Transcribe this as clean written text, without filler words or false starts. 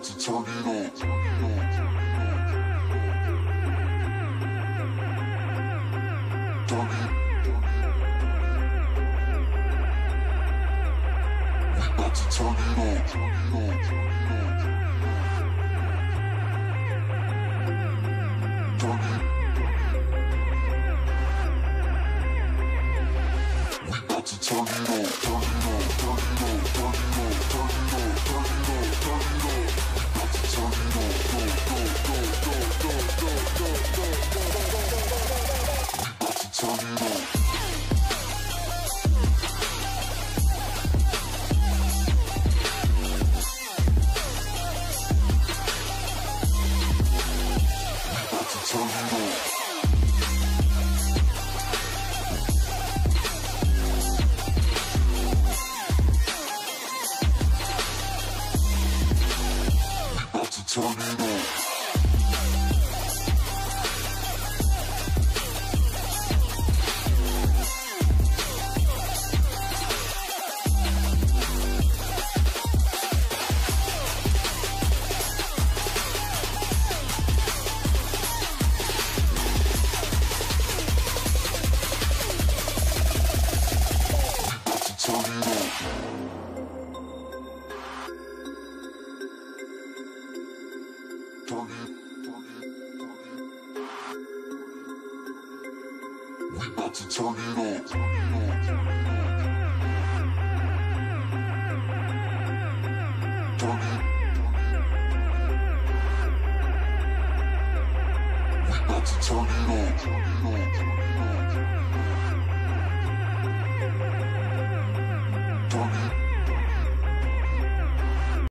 to turn it on. Turn it. We about to turn it on. Turn it. We about to turn it on. Turn it on. Turn it on. Turn it on. Turn it on. Turn it on. Turn it on. Turn it on. We about to turn it on. Go, go, go, go, go, go, go, go, go, go, go, go. We about to turn it on. Turn it on. We about to turn it on. We about to turn it on. Turn it. We about to turn it on.